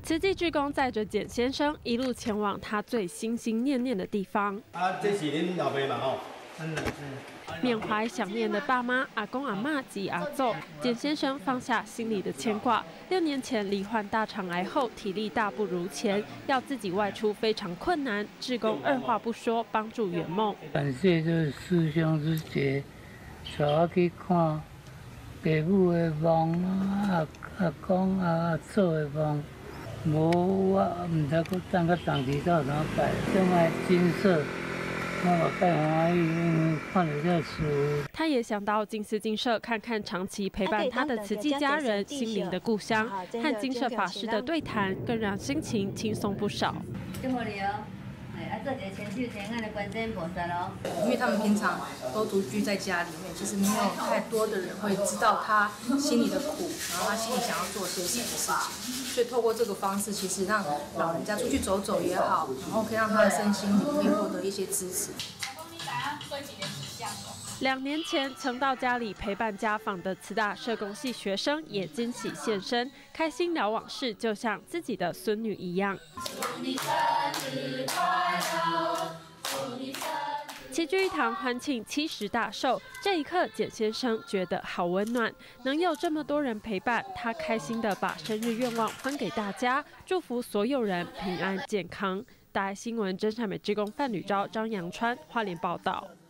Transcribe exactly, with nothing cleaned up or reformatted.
慈济志工载着简先生一路前往他最心心念念的地方。 啊，这是恁老爸嘛吼？嗯嗯。 缅怀想念的爸妈、阿公阿嬷及阿祖，简先生放下心里的牵挂。六年前罹患大肠癌后，体力大不如前，要自己外出非常困难。志工二话不说，帮助圆梦。 感谢这师兄师姐，带我去看爸母的梦、阿阿公阿祖的梦。无我唔知佫等个长期到哪摆，种爱金色。 他也想到金丝金舍看看长期陪伴他的慈济家人心灵的故乡，和金舍法师的对谈更让心情轻松不少。 因为他们平常都独居在家里面，其实没有太多的人会知道他心里的苦，然后他心里想要做些什么事情。所以透过这个方式，其实让老人家出去走走也好，然后可以让他的身心里面获得一些支持。 两年前曾到家里陪伴家访的慈大社工系学生也惊喜现身，开心聊往事，就像自己的孙女一样。齐聚一堂欢庆七十大寿，这一刻简先生觉得好温暖，能有这么多人陪伴，他开心地把生日愿望分给大家，祝福所有人平安健康。大爱新闻真善美志工范吕昭、张阳川花莲报道。